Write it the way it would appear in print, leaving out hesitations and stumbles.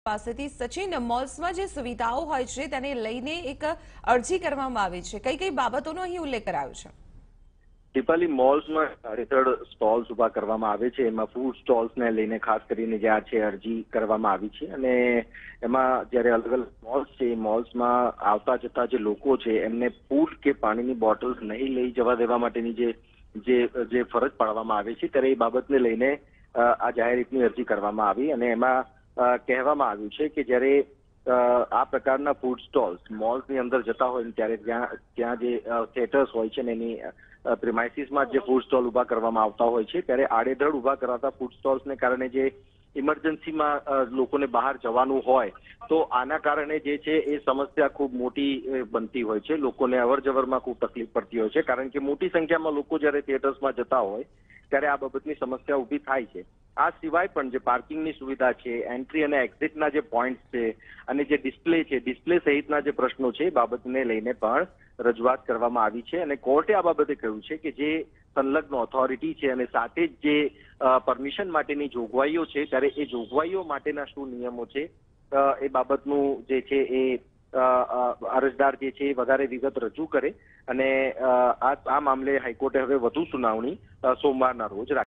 પાસેથી સચિન મોલ્સમાં જે સુવિધાઓ હોય છે તેને લઈને એક અરજી કરવામાં આવી છે. કઈ કઈ બાબતોનો અહીં ઉલ્લેખ કરાયો છે? દીપાલી, મોલ્સમાં હેઠળ સ્ટોલ્સ ઉભા કરવામાં આવે છે. એમાં ફૂડ સ્ટોલ્સને લઈને ખાસ કરીને જે આ છે અરજી કરવામાં આવી છે અને એમાં જ્યારે અલગ અલગ મોલ્સ છે, મોલ્સમાં આવતા જતા જે લોકો છે એમને ફૂડ કે પાણીની બોટલ્સ નહીં લઈ જવા દેવા માટેની જે ફરજ પાડવામાં આવે છે, ત્યારે એ બાબતને લઈને આ જાહેરહિતની અરજી કરવામાં આવી અને એમાં કહેવામાં આવ્યું છે કે જ્યારે આ પ્રકારના ફૂડ સ્ટોલ્સ મોલ્સની અંદર જતા હોય ત્યારે ત્યાં જે થિયેટર્સ હોય છે ને એની પ્રિમાઇસીસમાં જે ફૂડ સ્ટોલ ઉભા કરવામાં આવતા હોય છે, ત્યારે આડેધડ ઉભા કરાતા ફૂડ સ્ટોલ્સને કારણે જે ઇમરજન્સીમાં લોકોને બહાર જવાનું હોય તો આના કારણે જે છે એ સમસ્યા ખૂબ મોટી બનતી હોય છે. લોકોને અવરજવરમાં ખૂબ તકલીફ પડતી હોય છે, કારણ કે મોટી સંખ્યામાં લોકો જ્યારે થિયેટર્સમાં જતા હોય ત્યારે આ બાબતની સમસ્યા ઊભી થાય છે. આ સિવાય પણ જે પાર્કિંગની સુવિધા છે, એન્ટ્રી અને એક્ઝિટના જે પોઈન્ટ છે અને જે ડિસ્પ્લે છે, ડિસ્પ્લે સહિતના જે પ્રશ્નો છે એ બાબતને લઈને પણ રજૂઆત કરવામાં આવી છે અને કોર્ટે આ બાબતે કહ્યું છે કે જે સંલગ્ન ઓથોરિટી છે અને સાથે જ જે પરમિશન માટેની જોગવાઈઓ છે, ત્યારે એ જોગવાઈઓ માટેના શું નિયમો છે એ બાબતનું જે છે એ અરજદાર જે છે એ વધારે વિગત રજૂ કરે અને આ મામલે હાઈકોર્ટે હવે વધુ સુનાવણી સોમવારના રોજ રાખી.